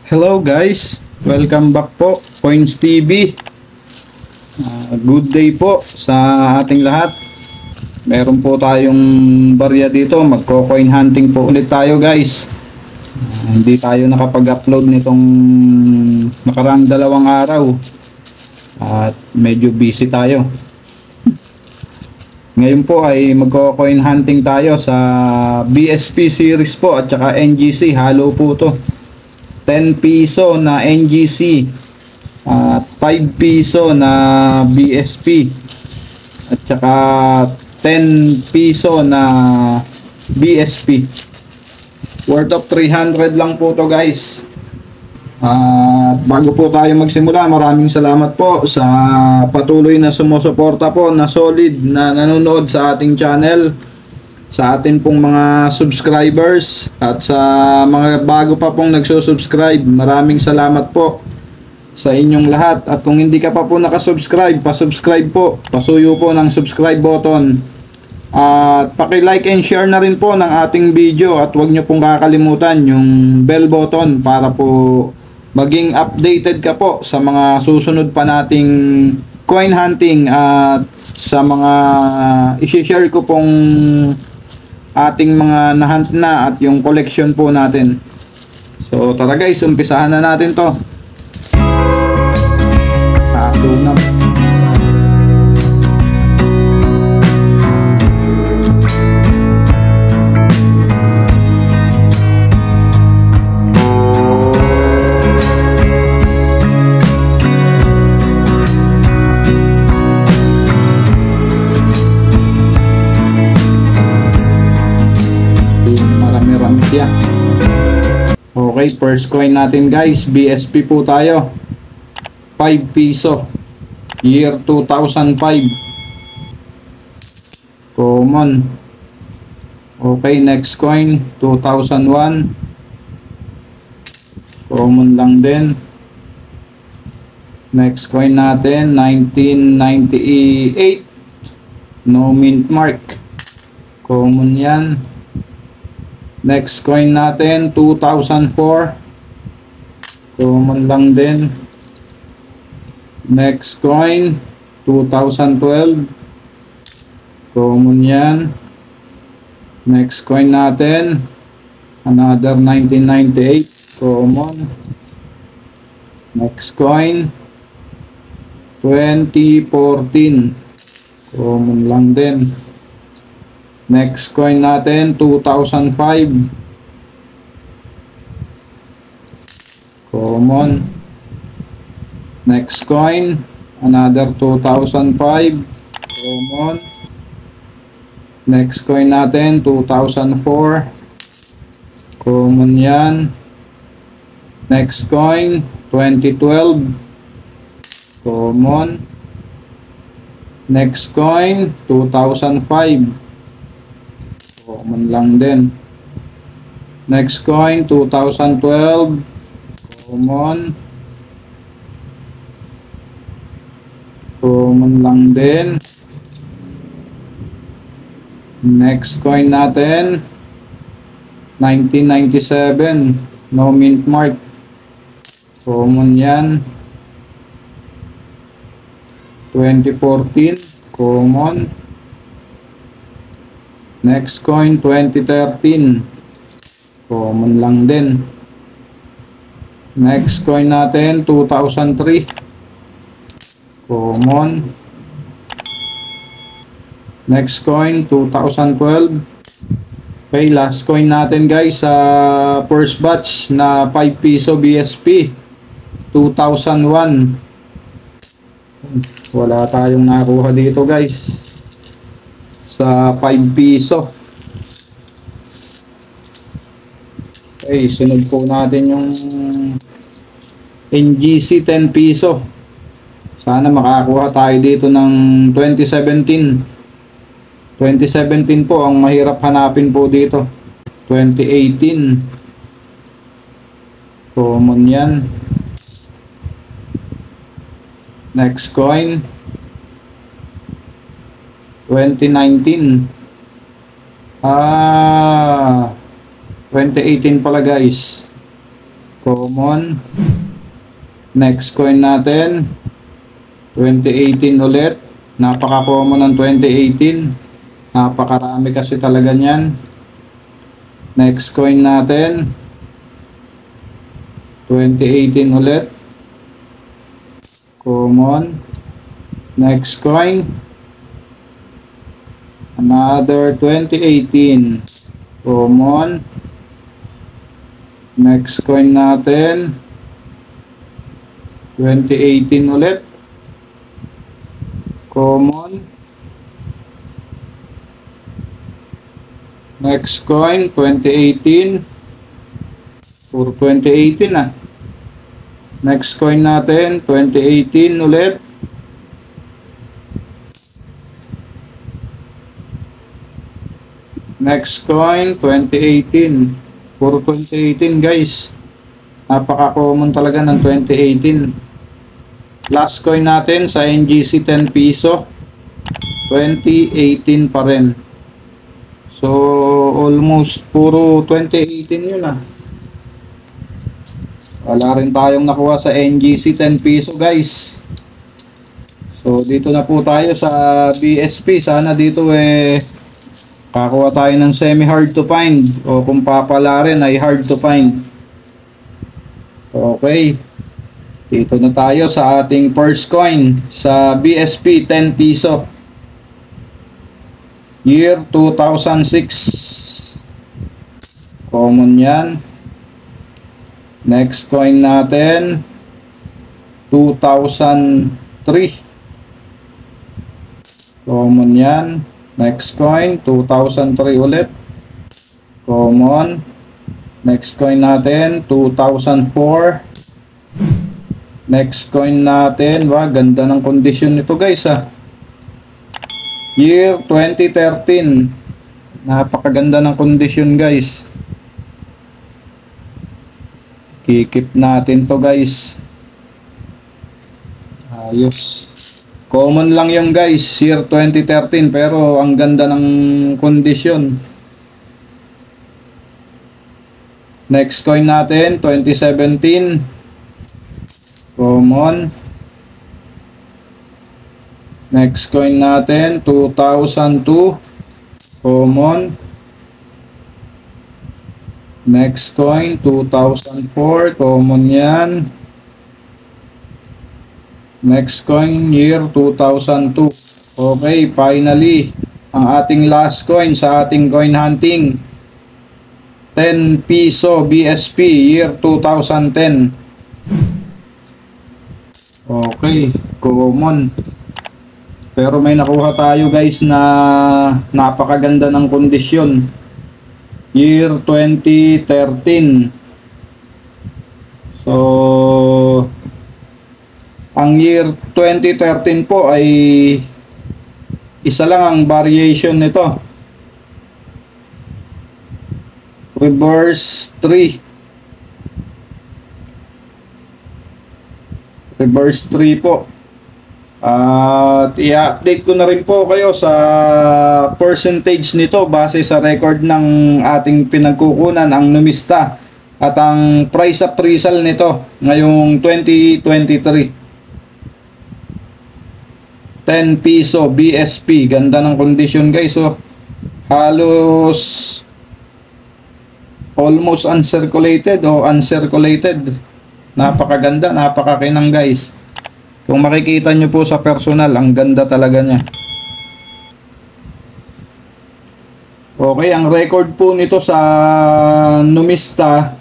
Hello guys, welcome back po Coins TV. Good day po sa ating lahat. Meron po tayong barya dito, magko-coin hunting po ulit tayo guys. Hindi tayo nakapag-upload nitong nakaraang 2 araw at medyo busy tayo. Ngayon po ay magko-coin hunting tayo sa BSP series po at saka NGC, halo po to. 10 piso na NGC at 5 piso na BSP at saka 10 piso na BSP, worth of 300 lang po to guys. Bago po tayo magsimula, maraming salamat po sa patuloy na sumusuporta po na solid na nanonood sa ating channel, sa atin pong mga subscribers at sa mga bago pa pong nagsusubscribe. Maraming salamat po sa inyong lahat. At kung hindi ka pa po nakasubscribe, pasubscribe po, pasuyo po ng subscribe button at paki-like and share na rin po ng ating video. At huwag nyo pong kakalimutan yung bell button para po maging updated ka po sa mga susunod pa nating coin hunting at sa mga i-share ko pong ating mga nahunt na at yung collection po natin. So tara guys, umpisahan na natin to. Na marami-rami siya. Okay, first coin natin guys, BSP po tayo, 5 piso, year 2005, common. Okay, next coin 2001, common lang din. Next coin natin 1998, no mint mark, common yan. Next coin natin 2004, common lang din. Next coin 2012, common yan. Next coin natin another 1998, common. Next coin 2014, common lang din. Next coin natin 2005, common. Next coin another 2005, common. Next coin natin 2004, common yan. Next coin 2012, common. Next coin 2005, common lang din. Next coin 2012, common. Common lang din. Next coin natin 1997, no mint mark, common yan. 2014, common. Next coin 2013, common lang din. Next coin natin 2003, common. Next coin 2012. Okay, last coin natin guys sa first batch na 5 piso BSP 2001. Wala tayong nakuha dito guys sa 5 piso. Okay, sunod po natin yung NGC 10 piso. Sana makakuha tayo dito ng 2017. 2017 po ang mahirap hanapin po dito. 2018, common yan. Next coin 2019, 2018 pala guys. Common. Next coin natin, 2018 ulit. Napaka-common ng 2018. Napakarami kasi talaga niyan. Next coin natin, 2018 ulit. Common. Next coin, another 2018. Common. Next coin natin, 2018 ulit. Common. Next coin, 2018. Puro 2018 ah. Next coin natin, 2018 ulit. Next coin, 2018. Puro 2018 guys. Napaka-common talaga ng 2018. Last coin natin sa NGC 10 piso. 2018 pa rin. So, almost puro 2018 yun ah. Wala rin tayong nakuha sa NGC 10 piso guys. So, dito na po tayo sa BSP. Sana dito kakuha tayo ng semi hard to find. O kung papala rin ay hard to find. Okay. Dito na tayo sa ating first coin sa BSP 10 piso. Year 2006. Common yan. Next coin natin, 2003. Common yan. Next coin, 2003 ulit. Common. Next coin natin, 2004. Next coin natin, ganda ng kondisyon nito guys ah. Year 2013. Napakaganda ng kondisyon guys. Kikip natin to guys. Ayos. Common lang yung guys, year 2013, pero ang ganda ng kondisyon. Next coin natin, 2017. Common. Next coin natin, 2002. Common. Next coin, 2004. Common yan. Next coin, year 2002. Okay, finally, ang ating last coin sa ating coin hunting. 10 piso BSP, year 2010. Okay, common. Pero may nakuha tayo guys na napakaganda ng kondisyon. Year 2013. So, ang year 2013 po ay isa lang ang variation nito. Reverse 3. Reverse 3 po. At i-update ko na rin po kayo sa percentage nito base sa record ng ating pinagkukunan, ang numista, at ang price appraisal nito ngayong 2023. 10 piso BSP. Ganda ng condition guys. So, halos almost uncirculated o uncirculated. Napakaganda, napakakinang guys. Kung makikita nyo po sa personal, ang ganda talaga niya. Okay, ang record po nito sa numista,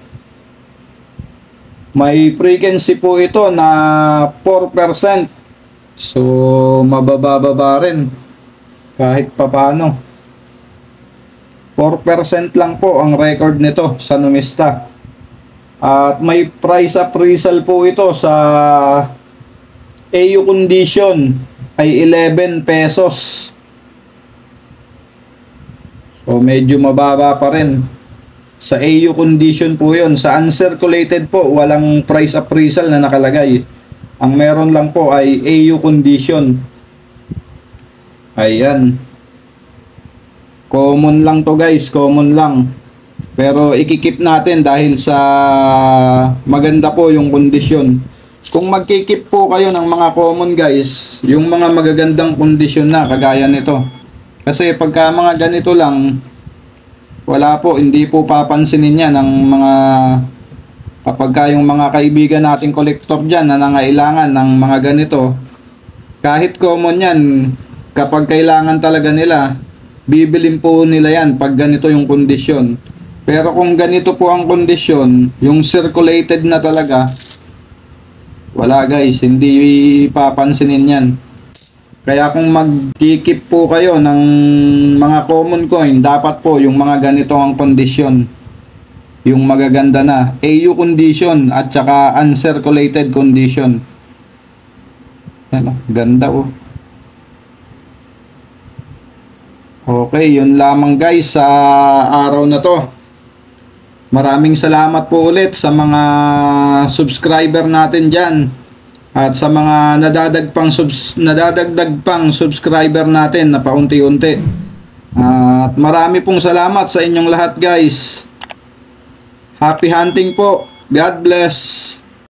may frequency po ito na 4%. So, mabababa rin kahit papano. 4% lang po ang record nito sa numista. At may price appraisal po ito sa AU condition ay 11 pesos. So medyo mababa pa rin. Sa AU condition po yun. Sa uncirculated po, walang price appraisal na nakalagay. Ang meron lang po ay AU condition. Ayan. Common lang to guys, common lang. Pero ikikip natin dahil sa maganda po yung kondisyon. Kung magkikip po kayo ng mga common guys, yung mga magagandang kondisyon na kagaya nito. Kasi pagka mga ganito lang, wala po, hindi po papansinin yan ng mga kapag yung mga kaibigan nating kolektor dyan na nangailangan ng mga ganito. Kahit common yan, kapag kailangan talaga nila, bibilin po nila yan pag ganito yung kondisyon. Pero kung ganito po ang kondisyon, yung circulated na talaga, wala guys, hindi papansinin yan. Kaya kung magkikip po kayo ng mga common coin, dapat po yung mga ganito ang kondisyon. Yung magaganda na AU condition at saka uncirculated condition. Ano, ganda oh. Okay, yun lamang guys sa araw na to. Maraming salamat po ulit sa mga subscriber natin dyan. At sa mga nadadagdag pang subscriber natin na paunti-unti. At marami pong salamat sa inyong lahat guys. Happy hunting po. God bless.